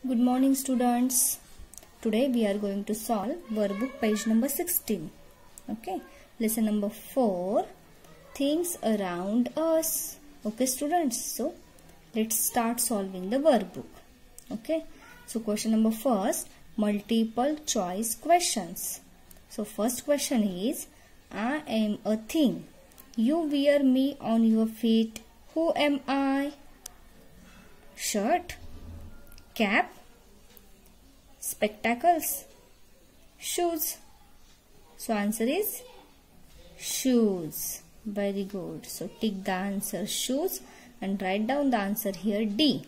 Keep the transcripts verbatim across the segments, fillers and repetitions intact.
Good morning, students. Today we are going to solve workbook page number sixteen. Okay, lesson number four, things around us. Okay, students. So let's start solving the workbook. Okay, so question number first, multiple choice questions. So first question is, I am a thing. You wear me on your feet. Who am I? Shirt, cap, spectacles, shoes. So answer is shoes. Very good. So tick the answer shoes and write down the answer here D.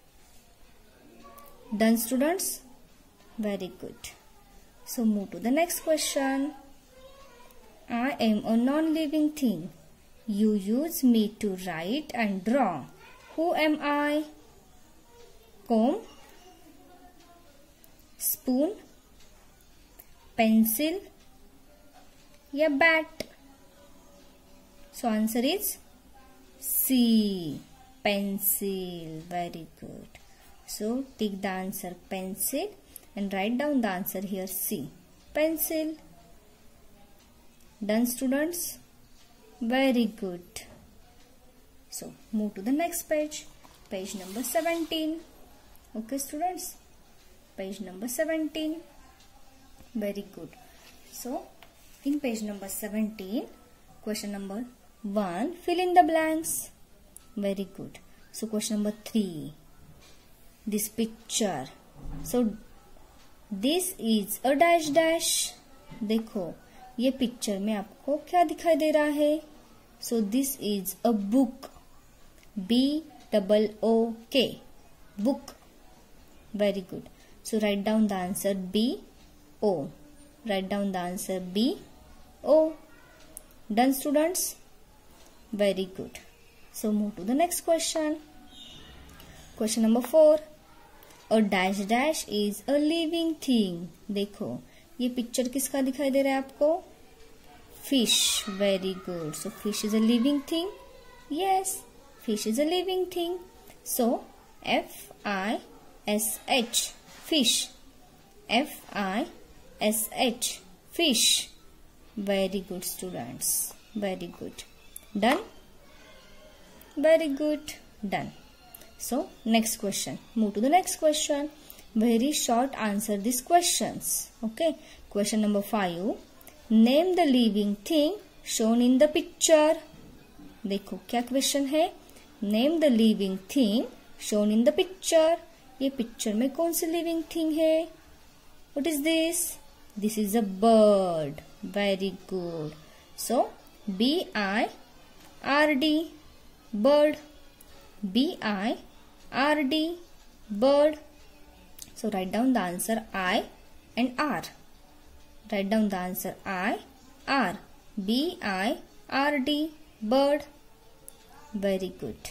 Done, students? Very good. So move to the next question. I am a non-living thing. You use me to write and draw. Who am I? Comb, spoon, pencil या bat. So answer is C, pencil. Very good. So tick the answer pencil and write down the answer here C, pencil. Done, students? Very good. So move to the next page, page number seventeen. Okay, students, page number seventeen. Very good. So in page number seventeen, question number one, fill in the blanks. Very good. So question number three, this picture. So this is a dash dash. देखो ये picture में आपको क्या दिखाई दे रहा है? So this is a book. B double O K, book. Very good. So write down the answer B O. Write down the answer B O. Done, students? Very good. So move to the next question. Question number four. A dash dash is a living thing. देखो ये picture किसका दिखाई दे रहा है आपको? Fish. Very good. So fish is a living thing. Yes, fish is a living thing. So F I S H, fish. F I S H, fish. Very good, students. Very good. Done? Very good. Done. So next question. Move to the next question. Very short answer these questions. Okay. Question number five. Name the living thing shown in the picture. देखो क्या question है? Name the living thing shown in the picture. ये picture में कौन सी living thing है? What is this? This is a bird. Very good. So B I R D, bird. B I R D, bird. So write down the answer I and R. Write down the answer I, R. B I R D, bird. Very good.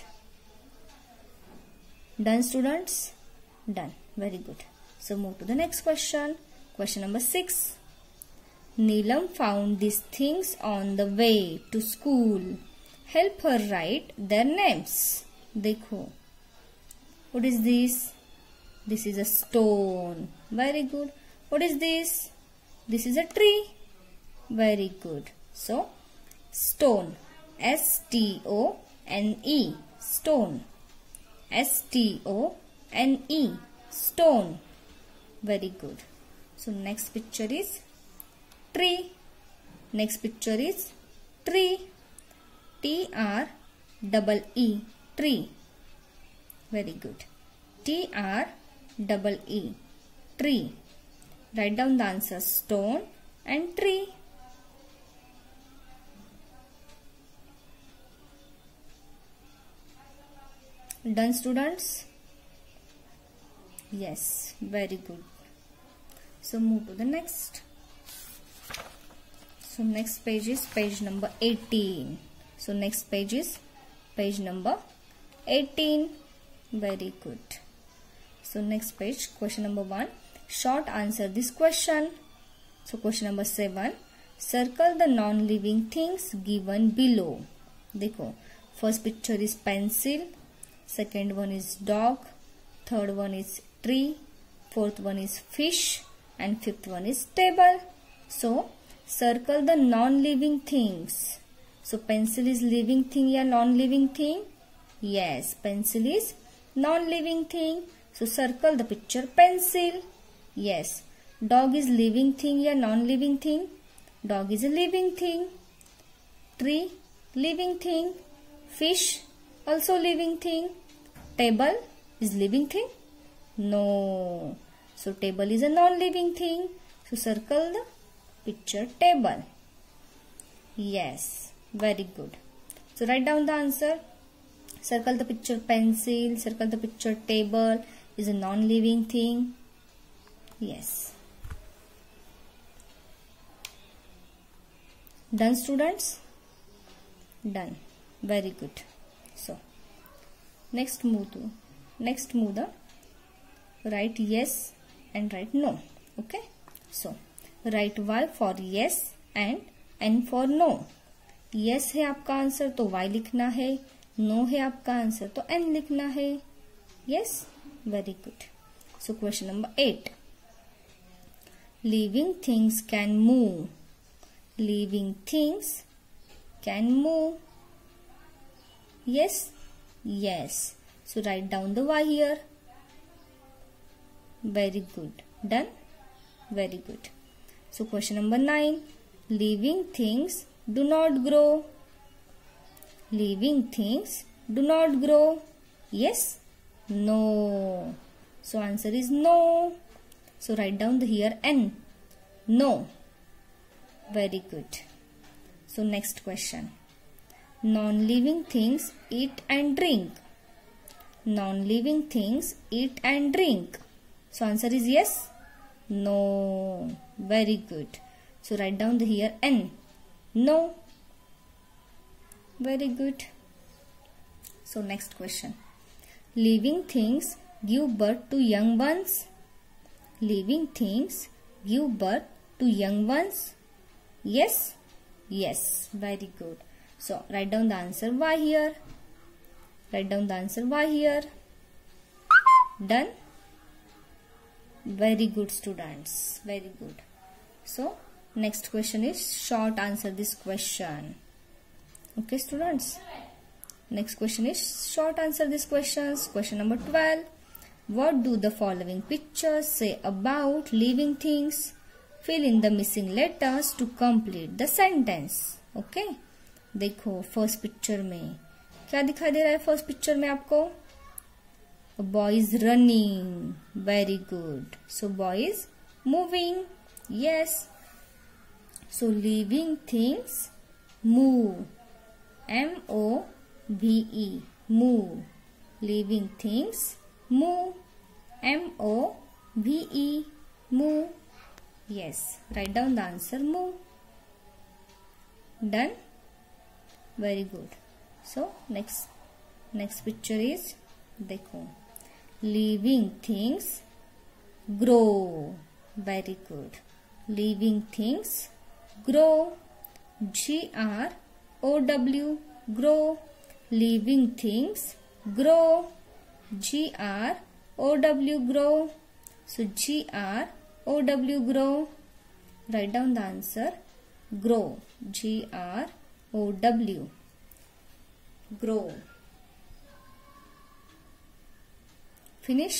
Done, students? Done. Very good. So move to the next question. Question number six. Neelam found these things on the way to school. Help her write their names. देखो. What is this? This is a stone. Very good. What is this? This is a tree. Very good. So stone. S T O N E. Stone. S T O N E, stone. Very good. So next picture is tree. Next picture is tree. T R double E, tree. Very good. T R double E, tree. Write down the answer stone and tree. Done, students? Yes, very good. So move to the next. So next page is page number eighteen. So next page is page number eighteen. Very good. So next page, question number one. Short answer this question. So question number seven. Circle the non-living things given below. देखो, first picture is pencil. Second one is dog. Third one is tree, fourth one is fish, and fifth one is table. So circle the non-living things. So pencil is living thing या non-living thing? Yes, pencil is non-living thing. So circle the picture pencil. Yes. Dog is living thing या non-living thing? Dog is a living thing. Tree, living thing. Fish, also living thing. Table is living thing? No. So table is a non-living thing. So circle the picture table. Yes, very good. So write down the answer. Circle the picture pencil. Circle the picture table is a non-living thing. Yes. Done, students? Done. Very good. So next move to next move the write yes and write no. Okay. So write Y for yes and N for no. Yes है आपका answer तो Y लिखना है. No है आपका answer तो N लिखना है. Yes, very good. So question number eight. Living things can move. Living things can move. Yes, yes. So write down the Y here. Very good. Done. Very good. So question number nine. Living things do not grow. Living things do not grow. Yes? No. So answer is no. So write down the here N. No. Very good. So next question. Non-living things eat and drink. Non-living things eat and drink. So answer is yes? No. Very good. So write down the here N. No. Very good. So next question. Living things give birth to young ones. Living things give birth to young ones. Yes? Yes. Very good. So write down the answer Y here. Write down the answer Y here. Done? Very good, students. Very good. So next question is short answer this question. Okay, students. Next question is short answer these questions. Question number twelve. What do the following pictures say about living things? Fill in the missing letters to complete the sentence. Okay. देखो first picture में क्या दिखाई दे रहा है. First picture में आपको boy is running. Very good. So boy is moving. Yes. So living things move. M O V E. Move. Living things move. M O V E. Move. Yes. Right down the answer move. Done. Very good. So next next picture is देखो living things grow. Very good. Living things grow. G R O W. Grow. Living things grow. G R O W. Grow. So G R O W. Grow. Write down the answer. Grow. G R O W. Grow. Finish.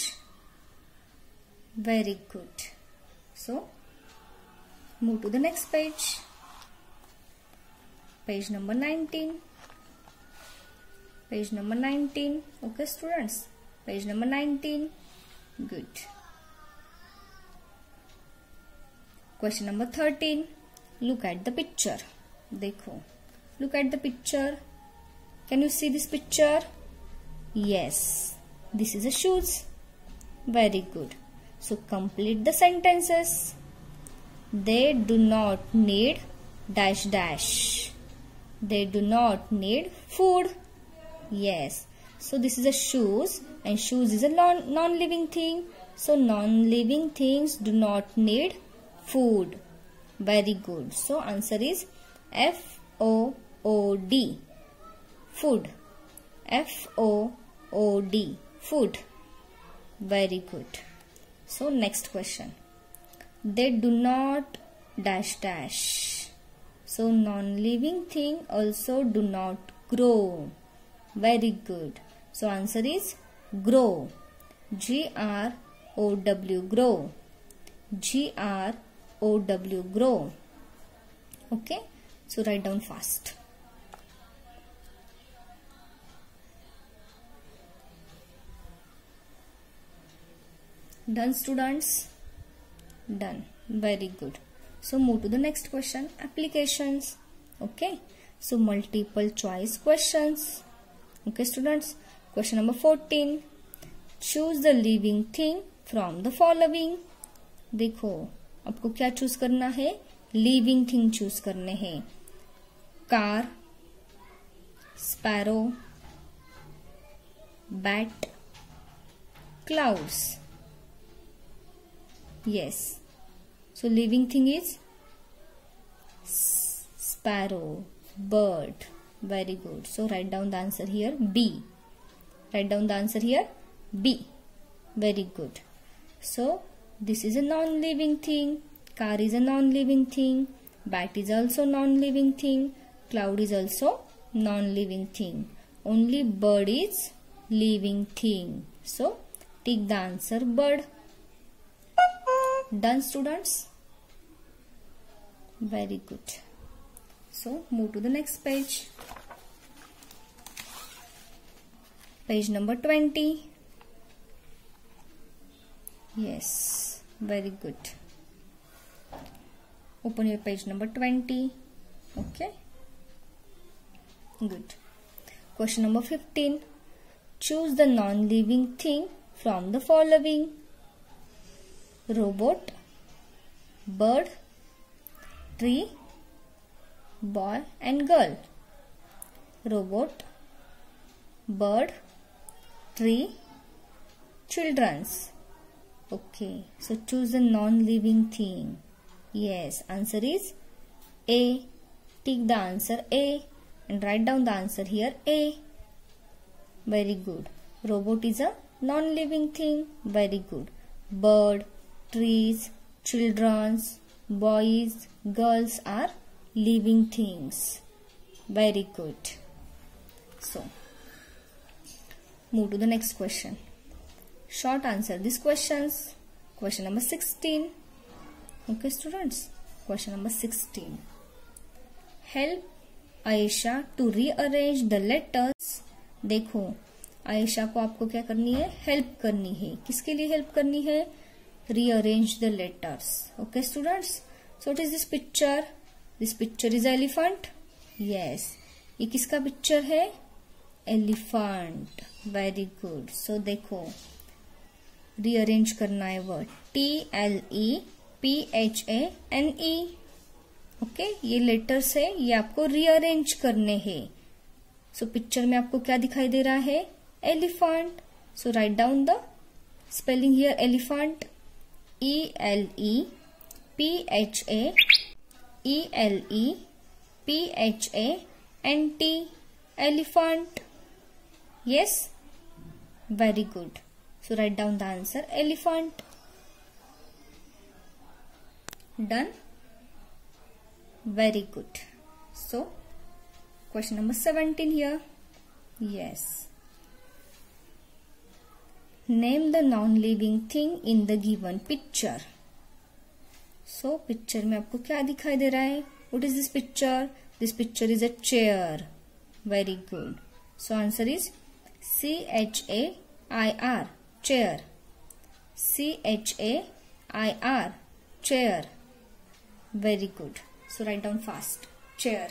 Very good. So move to the next page. Page number nineteen. Page number nineteen. Okay, students. Page number nineteen. Good. Question number thirteen. Look at the picture. देखो. Look at the picture. Can you see this picture? Yes. This is a shoes. Very good. So complete the sentences. They do not need dash dash. They do not need food. Yes. So this is a shoes and shoes is a non-living thing. So non-living things do not need food. Very good. So answer is F O O D. Food. F O O D. Food. Very good. So next question. They do not dash dash. So non-living thing also do not grow. Very good. So answer is grow. G R O W grow. G R O W grow. Okay. So write down fast. Done, students? Done. Very good. So move to the next question. Applications. Okay. So multiple choice questions. Okay, students. Question number fourteen. Choose the living thing from the following. देखो आपको क्या choose करना है? Living thing choose करने हैं. Car, sparrow, bat, clouds. Yes. So living thing is sparrow, bird. Very good. So write down the answer here B. Write down the answer here B. Very good. So this is a non-living thing. Car is a non-living thing. Bat is also non-living thing. Cloud is also non-living thing. Only bird is living thing. So take the answer bird. Done, students? Very good. So move to the next page. Page number twenty. Yes, very good. Open your page number twenty. Okay. Good. Question number fifteen. Choose the non-living thing from the following. Robot, bird, tree, boy and girl. Robot, bird, tree, children's. Okay, so choose a non-living thing. Yes, answer is A. Take the answer A and write down the answer here A. Very good. Robot is a non-living thing. Very good. Bird, trees, children's, boys, girls are living things. Very good. So, move to the next question. Short answer these questions. Question number sixteen. Okay, students. Question number sixteen. Help Aisha to rearrange the letters. देखो, आयशा को आपको क्या करनी है? Help करनी है. किसके लिए हेल्प करनी है? Rearrange the letters. Okay, students. So what is this picture? This picture is elephant. Yes. ये किसका पिक्चर है? Elephant. Very good. So देखो, rearrange करना है word. T L E P H A N E. Okay, ये letters है, ये आपको rearrange करने हैं. So पिक्चर में आपको क्या दिखाई दे रहा है? Elephant. So write down the spelling here. Elephant. E L E P H A E L E P H A N T. Elephant. Yes? Very good. So write down the answer elephant. Done? Very good. So question number seventeen here. Yes. Name the non-living thing in the given picture. So picture में आपको क्या दिखाई दे रहा है? What is this picture? This picture is a chair. Very good. So answer is C H A I R. Chair. C H A I R. Chair. Very good. So write down fast. Chair.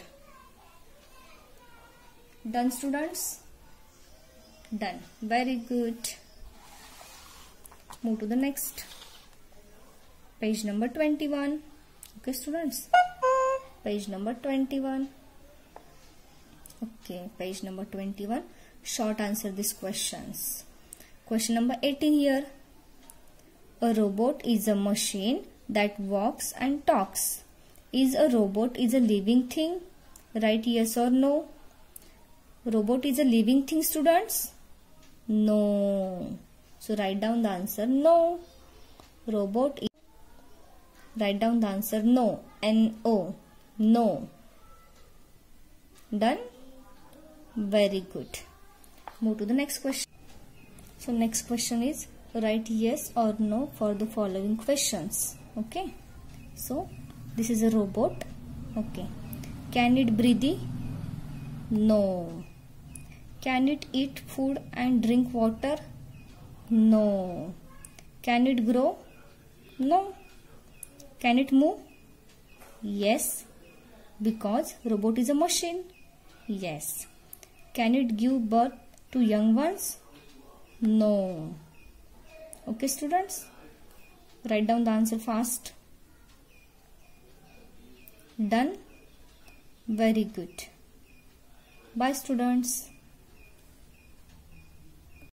Done, students? Done. Very good. Move to the next. Page number twenty-one. Okay, students. Page number twenty-one. Okay, page number twenty-one. Short answer these questions. Question number eighteen here. A robot is a machine that walks and talks. Is a robot is a living thing? Write yes or no. Robot is a living thing, students? No. So write down the answer no. robot is, write down the answer. No, N O, no. Done? Very good. Move to the next question. So next question is, write yes or no for the following questions. Okay. So this is a robot. Okay. Can it breathe? No. Can it eat food and drink water? No. Can it grow? No. Can it move? Yes, because robot is a machine. Yes. Can it give birth to young ones? No. Okay, students, write down the answer fast. Done? Very good. Bye, students.